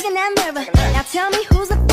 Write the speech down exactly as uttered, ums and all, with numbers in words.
taking that mirror. Now tell me who's the